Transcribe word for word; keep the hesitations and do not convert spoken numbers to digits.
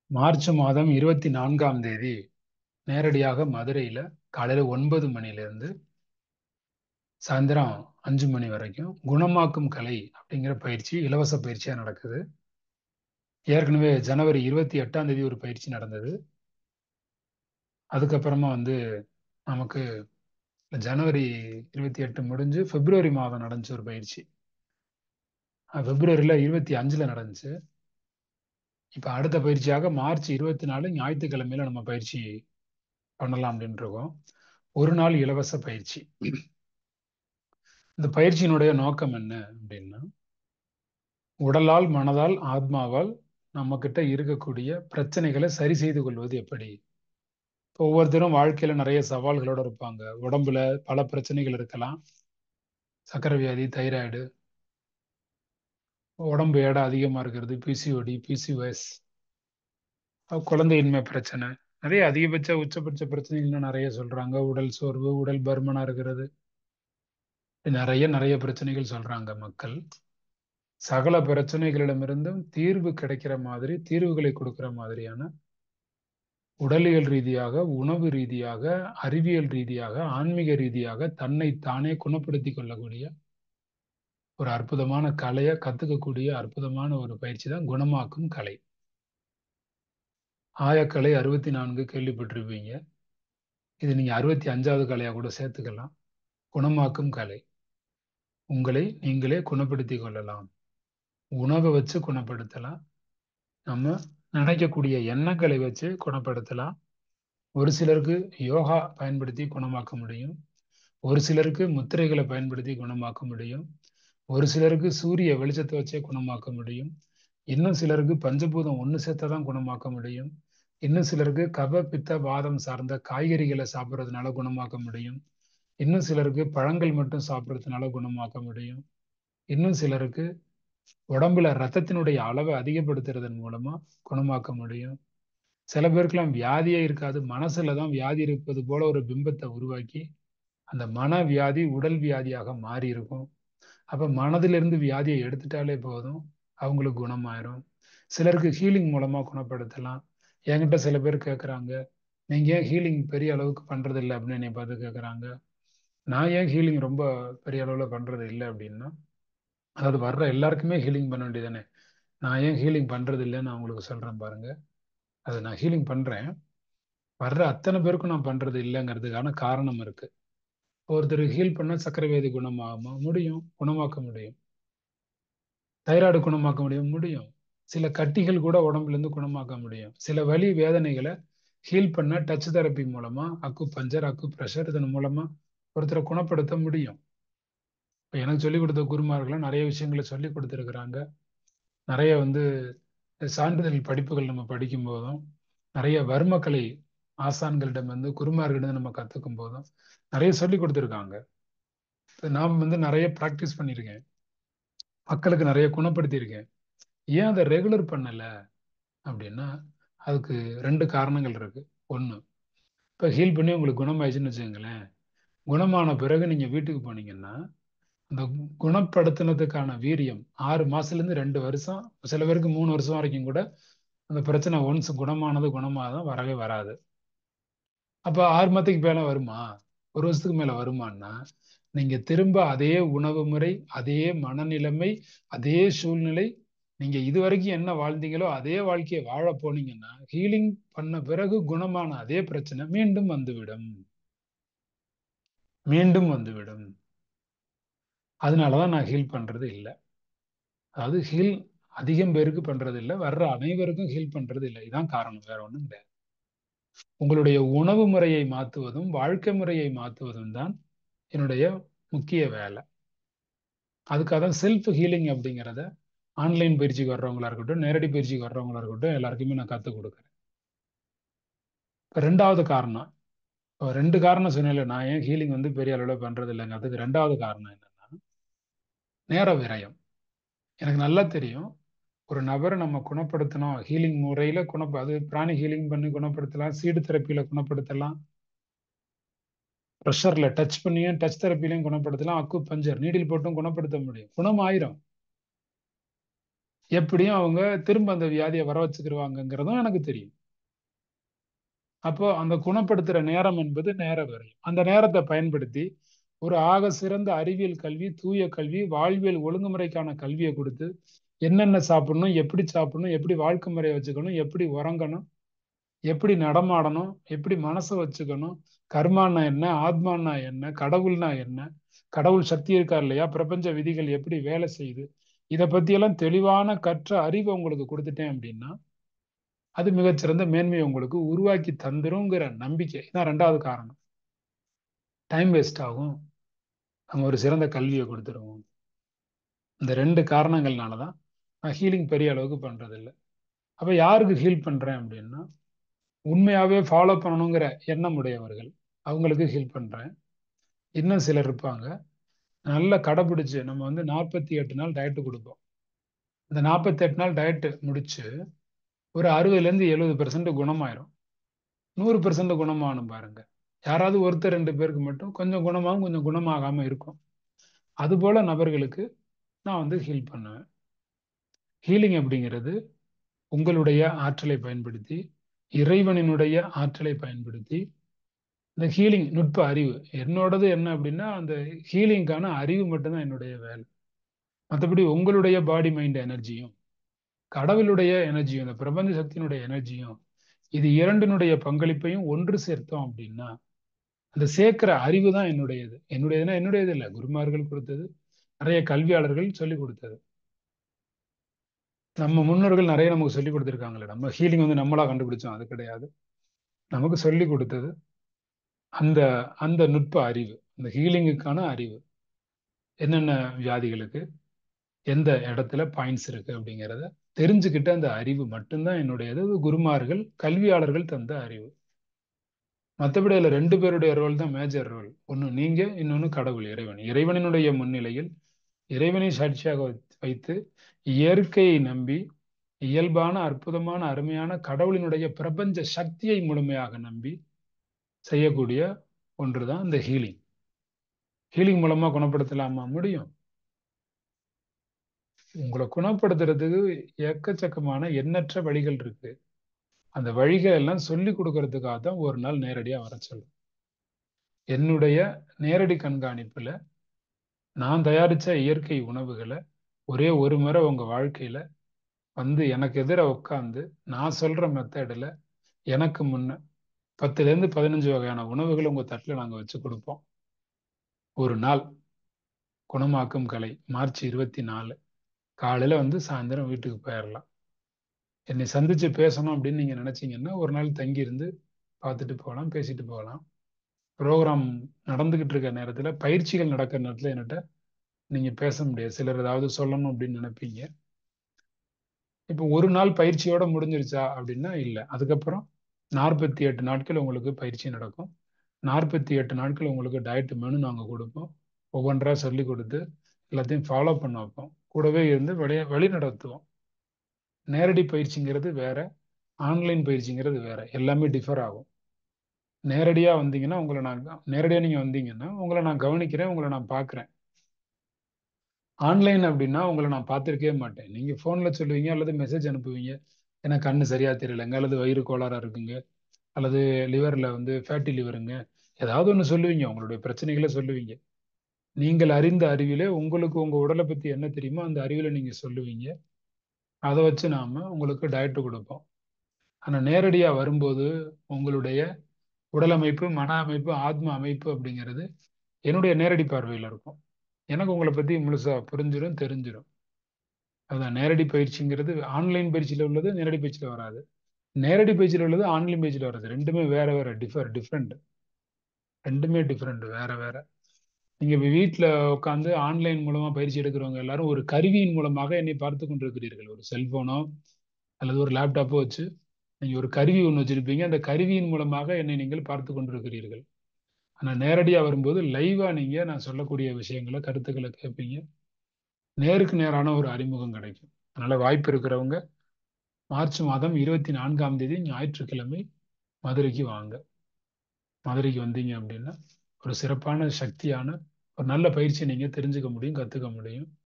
March மாதம் இருபத்தி நான்காம் தேதி நேரடியாக மதுரையில காலையில ஒன்பது மணிலேருந்து சாயந்தரம் அஞ்சு மணி வரைக்கும் குணமாக்கும் கலை அப்படிங்கிற பயிற்சி இலவச பயிற்சியா நடக்குது. ஏற்கனவே ஜனவரி இருபத்தி எட்டாம் தேதி ஒரு பயிற்சி நடந்தது. அதுக்கப்புறமா வந்து நமக்கு ஜனவரி இருபத்தி எட்டு முடிஞ்சு பிப்ரவரி மாதம் நடந்துச்சு ஒரு பயிற்சி. பிப்ரவரியில இருபத்தி அஞ்சுல நடந்துச்சு. இப்ப அடுத்த பயிற்சியாக மார்ச் இருபத்தி நாலு ஞாயிற்றுக்கிழமையில நம்ம பயிற்சி பண்ணலாம் அப்படின்னு இருக்கோம். ஒரு நாள் இலவச பயிற்சி. இந்த பயிற்சியினுடைய நோக்கம் என்ன அப்படின்னா, உடலால், மனதால், ஆத்மாவால் நம்ம கிட்ட இருக்கக்கூடிய பிரச்சனைகளை சரி செய்து கொள்வது எப்படி? ஒவ்வொருத்தரும் வாழ்க்கையில நிறைய சவால்களோட இருப்பாங்க. உடம்புல பல பிரச்சனைகள் இருக்கலாம். சர்க்கரை வியாதி, தைராய்டு, உடம்பு எடை அதிகமா இருக்கிறது, பிசிஓடி, பிசிஓஎஸ், குழந்தையின்மை பிரச்சனை, நிறைய அதிகபட்ச உச்சபட்ச பிரச்சனைகள் நிறைய சொல்றாங்க. உடல் சோர்வு, உடல் பருமனா இருக்கிறது, நிறைய நிறைய பிரச்சனைகள் சொல்றாங்க மக்கள். சகல பிரச்சனைகளிடமிருந்தும் தீர்வு கிடைக்கிற மாதிரி, தீர்வுகளை கொடுக்கிற மாதிரியான உடலியல் ரீதியாக, உணவு ரீதியாக, அறிவியல் ரீதியாக, ஆன்மீக ரீதியாக தன்னை தானே குணப்படுத்திக் கொள்ளக்கூடிய ஒரு அற்புதமான கலையை கத்துக்கக்கூடிய அற்புதமான ஒரு பயிற்சி தான் குணமாக்கும் கலை. ஆயக்கலை அறுபத்தி நான்கு கேள்விப்பட்டிருப்பீங்க. இது நீங்க அறுபத்தி அஞ்சாவது கலையா கூட சேர்த்துக்கலாம். குணமாக்கும் கலை. உங்களை நீங்களே குணப்படுத்திக் கொள்ளலாம். உணவை வச்சு குணப்படுத்தலாம். நம்ம நினைக்கக்கூடிய எண்ணங்களை வச்சு குணப்படுத்தலாம். ஒரு சிலருக்கு யோகா பயன்படுத்தி குணமாக்க முடியும். ஒரு சிலருக்கு முத்திரைகளை பயன்படுத்தி குணமாக்க முடியும். ஒரு சிலருக்கு சூரிய வெளிச்சத்தை வச்சே குணமாக்க முடியும். இன்னும் சிலருக்கு பஞ்சபூதம் ஒன்று சேர்த்தாதான் குணமாக்க முடியும். இன்னும் சிலருக்கு கப பித்த வாதம் சார்ந்த காய்கறிகளை சாப்பிட்றதுனால குணமாக்க முடியும். இன்னும் சிலருக்கு பழங்கள் மட்டும் சாப்பிட்றதுனால குணமாக்க முடியும். இன்னும் சிலருக்கு உடம்புல ரத்தத்தினுடைய அளவை அதிகப்படுத்துறதன் மூலமா குணமாக்க முடியும். சில பேருக்குலாம் வியாதியே இருக்காது, மனசுலதான் வியாதி இருப்பது போல ஒரு பிம்பத்தை உருவாக்கி அந்த மன வியாதி உடல் வியாதியாக மாறி இருக்கும். அப்ப மனதிலிருந்து வியாதியை எடுத்துட்டாலே போதும், அவங்களுக்கு குணமாயிரும். சிலருக்கு ஹீலிங் மூலமா குணப்படுத்தலாம். என்கிட்ட சில பேர் கேட்குறாங்க, நீங்க ஏன் ஹீலிங் பெரிய அளவுக்கு பண்றது இல்லை அப்படின்னு என்னை பார்த்து கேட்குறாங்க. நான் ஏன் ஹீலிங் ரொம்ப பெரிய அளவுல பண்றது இல்லை அப்படின்னா, அதாவது வர்ற எல்லாருக்குமே ஹீலிங் பண்ண வேண்டியதானே. நான் ஏன் ஹீலிங் பண்றது இல்லைன்னு நான் உங்களுக்கு சொல்றேன் பாருங்க. அது நான் ஹீலிங் பண்றேன், வர்ற அத்தனை பேருக்கும் நான் பண்றது இல்லைங்கிறதுக்கான காரணம் இருக்கு. ஒருத்தர் ஹீல் பண்ண சர்க்கரை வியாதி குணமாகுமா? முடியும், குணமாக்க முடியும். தைராய்டு குணமாக்க முடியும், முடியும். சில கட்டிகள் கூட உடம்புல இருந்து குணமாக்க முடியும். சில வலி வேதனைகளை ஹீல் பண்ண டச் தெரப்பி மூலமா, அக்கு பஞ்சர், அக்கு பிரஷர் இதன் மூலமா ஒருத்தரை குணப்படுத்த முடியும். இப்போ எனக்கு சொல்லிக் கொடுத்த குருமார்கள் நிறைய விஷயங்களை சொல்லி கொடுத்துருக்குறாங்க. நிறைய வந்து சான்றிதழ் படிப்புகள் நம்ம படிக்கும் போதும், நிறைய வர்மக்கலை ஆசான்களிடம் வந்து குருமார்களிடம் நம்ம கத்துக்கும் போதும் நிறைய சொல்லி கொடுத்துருக்காங்க. நான் வந்து நிறைய ப்ராக்டிஸ் பண்ணியிருக்கேன், மக்களுக்கு நிறைய குணப்படுத்தியிருக்கேன். ஏன் அதை ரெகுலர் பண்ணல அப்படின்னா, அதுக்கு ரெண்டு காரணங்கள் இருக்கு. ஒண்ணு, இப்போ ஹீல் பண்ணி உங்களுக்கு குணமாயிடுச்சுன்னு வச்சுக்கோங்களேன், குணமான பிறகு நீங்க வீட்டுக்கு போனீங்கன்னா அந்த குணப்படுத்தினதுக்கான வீரியம் ஆறு மாசத்துல இருந்து ரெண்டு வருஷம், சில பேருக்கு மூணு வருஷம் வரைக்கும் கூட அந்த பிரச்சனை ஒன்ஸ் குணமானது குணமாதான் வரவே வராது. அப்ப ஆறு மாதத்துக்கு மேல வருமா, ஒரு வருஷத்துக்கு மேல வருமானா, நீங்க திரும்ப அதே உணவு முறை, அதே மனநிலைமை, அதே சூழ்நிலை, நீங்க இதுவரைக்கும் என்ன வாழ்ந்தீங்களோ அதே வாழ்க்கையை வாழ போனீங்கன்னா, ஹீலிங் பண்ண பிறகு குணமான அதே பிரச்சனை மீண்டும் வந்துவிடும், மீண்டும் வந்துவிடும். அதனாலதான் நான் ஹீல் பண்றது இல்லை. அதாவது ஹீல் அதிகம் பேருக்கு பண்றது இல்லை, வர்ற அனைவருக்கும் ஹீல் பண்றது இல்லை. இதுதான் காரணம், வேற ஒண்ணும் கிடையாது. உங்களுடைய உணவு முறையை மாற்றுவதும் வாழ்க்கை முறையை மாற்றுவதும் தான் என்னுடைய முக்கிய வேலை. அதுக்காக தான் செல்ஃப் ஹீலிங் அப்படிங்கிறத ஆன்லைன் பயிற்சிக்கு வர்றவங்களா இருக்கட்டும், நேரடி பயிற்சிக்கு வர்றவங்களா இருக்கட்டும், எல்லாருக்குமே நான் கற்றுக் கொடுக்குறேன். இப்போ ரெண்டாவது காரணம், இப்போ ரெண்டு காரணம் சொன்னேன்ல, நான் ஏன் ஹீலிங் வந்து பெரிய அளவில் பண்றது இல்லைங்க, அதுக்கு ரெண்டாவது காரணம் என்னன்னா நேர விரயம். எனக்கு நல்லா தெரியும், ஒரு நபரை நம்ம குணப்படுத்தணும் ஹீலிங் முறையில குணப்ப அது பிராணி ஹீலிங் பண்ணி குணப்படுத்தலாம், சீடு தெரப்பியில குணப்படுத்தலாம், ப்ரெஷர்ல டச் பண்ணியும் டச் தெரப்பிலையும் குணப்படுத்தலாம், அக்கு பஞ்சர் நீடில் போட்டும் குணப்படுத்த முடியும், குணம் ஆயிரும். எப்படியும் அவங்க திரும்ப அந்த வியாதியை வர வச்சுக்கிருவாங்கங்கிறதும் எனக்கு தெரியும். அப்போ அந்த குணப்படுத்துற நேரம் என்பது நேர விரயம். அந்த நேரத்தை பயன்படுத்தி ஒரு ஆக சிறந்த அறிவியல் கல்வி, தூய கல்வி, வாழ்வியல் ஒழுங்குமுறைக்கான கல்வியை கொடுத்து என்னென்ன சாப்பிடணும், எப்படி சாப்பிடணும், எப்படி வாழ்க்கை முறையை வச்சுக்கணும், எப்படி உறங்கணும், எப்படி நடமாடணும், எப்படி மனசை வச்சுக்கணும், கர்மான்னா என்ன, ஆத்மான்னா என்ன, கடவுள்னா என்ன, கடவுள் சக்தி இருக்கா இல்லையா, பிரபஞ்ச விதிகள் எப்படி வேலை செய்யுது, இதை பத்தியெல்லாம் தெளிவான கற்ற அறிவை உங்களுக்கு கொடுத்துட்டேன் அப்படின்னா அது மிகச்சிறந்த மேன்மையை உங்களுக்கு உருவாக்கி தந்துருங்கிற நம்பிக்கை தான் ரெண்டாவது காரணம். டைம் வேஸ்ட் ஆகும், நம்ம ஒரு சிறந்த கல்வியை கொடுத்துருவோம். இந்த ரெண்டு காரணங்கள்னால தான் நான் ஹீலிங் பெரிய அளவுக்கு பண்றது இல்லை. அப்ப யாருக்கு ஹீல் பண்றேன் அப்படின்னா, உண்மையாவே ஃபாலோ பண்ணணுங்கிற எண்ணம் உடையவர்கள், அவங்களுக்கு ஹீல் பண்றேன். இன்னும் சிலர் இருப்பாங்க, நல்லா கடைபிடிச்சு நம்ம வந்து நாற்பத்தி எட்டு நாள் டயட்டு கொடுப்போம். இந்த நாற்பத்தி எட்டு நாள் டயட்டு முடிச்சு ஒரு அறுபதுல இருந்து எழுபது பெர்சன்ட் குணமாயிரும். நூறு பெர்சன்ட் குணமானும் பாருங்க. யாராவது ஒருத்தர் ரெண்டு பேருக்கு மட்டும் கொஞ்சம் குணமாகும், கொஞ்சம் குணமாகாம இருக்கும். அது போல நபர்களுக்கு நான் வந்து ஹீல் பண்ணுவேன். ஹீலிங் அப்படிங்கிறது உங்களுடைய ஆற்றலை பயன்படுத்தி, இறைவனினுடைய ஆற்றலை பயன்படுத்தி, இந்த ஹீலிங் நுட்ப அறிவு என்னோடது என்ன அப்படின்னா, அந்த ஹீலிங்கான அறிவு மட்டும்தான் என்னுடைய வேலை. மற்றபடி உங்களுடைய பாடி மைண்ட் எனர்ஜியும், கடவுளுடைய எனர்ஜியும், இந்த பிரபஞ்ச சக்தியினுடைய எனர்ஜியும், இது இரண்டினுடைய பங்களிப்பையும் ஒன்று சேர்த்தோம் அப்படின்னா அந்த சேர்க்கிற அறிவு தான் என்னுடையது. என்னுடையதுன்னா என்னுடையது இல்லை, குருமார்கள் கொடுத்தது, நிறைய கல்வியாளர்கள் சொல்லிக் கொடுத்தது. நம்ம முன்னோர்கள் நிறைய நமக்கு சொல்லிக் கொடுத்துருக்காங்களே. நம்ம ஹீலிங் வந்து நம்மளா கண்டுபிடிச்சோம் அது கிடையாது. நமக்கு சொல்லி கொடுத்தது அந்த அந்த நுட்ப அறிவு, அந்த ஹீலிங்குக்கான அறிவு. என்னென்ன வியாதிகளுக்கு எந்த இடத்துல பாயிண்ட்ஸ் இருக்கு அப்படிங்கிறத தெரிஞ்சுக்கிட்ட அந்த அறிவு மட்டும்தான் என்னுடையது. குருமார்கள் கல்வியாளர்கள் தந்த அறிவு. மற்றபடி அதில் ரெண்டு பேருடைய ரோல் தான் மேஜர் ரோல். ஒன்று நீங்க, இன்னொன்று கடவுள் இறைவன். இறைவனினுடைய முன்னிலையில் இறைவனை சாட்சியாக வைத்து இயற்கையை நம்பி இயல்பான அற்புதமான அருமையான கடவுளினுடைய பிரபஞ்ச சக்தியை முழுமையாக நம்பி செய்யக்கூடிய ஒன்றுதான் இந்த ஹீலிங். ஹீலிங் மூலமா குணப்படுத்தலாமா? முடியும். உங்களை குணப்படுத்துறதுக்கு எக்கச்சக்கமான எண்ணற்ற வழிகள் இருக்கு. அந்த வழிகள் எல்லாம் சொல்லி கொடுக்கறதுக்காக தான் ஒரு நாள் நேரடியா வர சொல்லும். என்னுடைய நேரடி கண்காணிப்புல நான் தயாரிச்ச இயற்கை உணவுகளை ஒரே ஒரு முறை உங்க வாழ்க்கையில வந்து எனக்கு எதிர உட்காந்து நான் சொல்ற மெத்தடில் எனக்கு முன்ன பத்துல இருந்து பதினஞ்சு வகையான உணவுகளை உங்க தட்டுல நாங்க வச்சு கொடுப்போம். ஒரு நாள் குணமாக்கும் கலை மார்ச் இருபத்தி நாலு காலையில வந்து சாயந்தரம் வீட்டுக்கு போயிடலாம். என்னை சந்திச்சு பேசணும் அப்படின்னு நீங்க நினைச்சீங்கன்னா ஒரு நாள் தங்கி இருந்து பார்த்துட்டு போகலாம், பேசிட்டு போகலாம். ப்ரோக்ராம் நடந்துகிட்டு இருக்க நேரத்துல, பயிற்சிகள் நடக்கிற நேரத்துல என்கிட்ட நீங்க பேச முடியாது. சிலர் ஏதாவது சொல்லணும் அப்படின்னு நினைப்பீங்க. இப்போ ஒரு நாள் பயிற்சியோட முடிஞ்சிருச்சா அப்படின்னா இல்லை. அதுக்கப்புறம் நாற்பத்தி எட்டு நாட்கள் உங்களுக்கு பயிற்சி நடக்கும். நாற்பத்தி எட்டு நாட்கள் உங்களுக்கு டயட் மெனு நாங்கள் கொடுப்போம். ஒவ்வொன்றா சொல்லி கொடுத்து எல்லாத்தையும் ஃபாலோ பண்ண வைப்போம். கூடவே இருந்து வழி வழி நடத்துவோம். நேரடி பயிற்சிங்கிறது வேற, ஆன்லைன் பயிற்சிங்கிறது வேற. எல்லாமே டிஃபர் ஆகும். நேரடியா வந்தீங்கன்னா உங்களை நான் நேரடியா நீங்க வந்தீங்கன்னா உங்களை நான் கவனிக்கிறேன், உங்களை நான் பார்க்குறேன். ஆன்லைன் அப்படின்னா உங்களை நான் பார்த்துருக்கவே மாட்டேன். நீங்க போன்ல சொல்லுவீங்க அல்லது மெசேஜ் அனுப்புவீங்க, எனக்கு கண்ணு சரியா தெரியலங்க, அல்லது வயிறு கோளாறா இருக்குங்க, அல்லது லிவர்ல வந்து ஃபேட்டி லிவருங்க, ஏதாவது ஒன்று சொல்லுவீங்க, உங்களுடைய பிரச்சனைகளை சொல்லுவீங்க. நீங்கள் அறிந்த அறிவிலே உங்களுக்கு உங்க உடலை பத்தி என்ன தெரியுமோ அந்த அறிவில நீங்க சொல்லுவீங்க. அதை வச்சு நாம உங்களுக்கு டயட் கொடுப்போம். ஆனா நேரடியா வரும்போது உங்களுடைய உடல் அமைப்பு, மன அமைப்பு, ஆத்ம அமைப்பு அப்படிங்கிறது என்னுடைய நேரடி பார்வையில் இருக்கும். எனக்கு உங்களை பத்தி முழுசா புரிஞ்சிடும், தெரிஞ்சிடும். அதுதான் நேரடி பயிற்சிங்கிறது. ஆன்லைன் பயிற்சியில உள்ளது நேரடி பயிற்சியில வராது. நேரடி பயிற்சியில் உள்ளது ஆன்லைன் பயிற்சியில் வராது. ரெண்டுமே வேற வேற டிஃபர் டிஃப்ரெண்ட். ரெண்டுமே டிஃப்ரெண்ட், வேற வேற. நீங்க வீட்டில் உட்காந்து ஆன்லைன் மூலமா பயிற்சி எடுக்கிறவங்க எல்லாரும் ஒரு கருவியின் மூலமாக என்னை பார்த்து கொண்டிருக்கிறீர்கள். ஒரு செல்போனோ அல்லது ஒரு லேப்டாப்போ வச்சு நீங்க ஒரு கருவி ஒன்று வச்சிருப்பீங்க. அந்த கருவியின் மூலமாக என்னை நீங்கள் பார்த்து கொண்டிருக்கிறீர்கள். ஆனா நேரடியா வரும்போது லைவா நீங்க நான் சொல்லக்கூடிய விஷயங்களை, கருத்துக்களை கேட்பீங்க. நேருக்கு நேரான ஒரு அறிமுகம் கிடைக்கும். அதனால வாய்ப்பு இருக்கிறவங்க மார்ச் மாதம் இருபத்தி நான்காம் தேதி ஞாயிற்றுக்கிழமை மதுரைக்கு வாங்க. மதுரைக்கு வந்தீங்க அப்படின்னா ஒரு சிறப்பான சக்தியான ஒரு நல்ல பயிற்சியை நீங்க தெரிஞ்சுக்க முடியும், கத்துக்க முடியும்.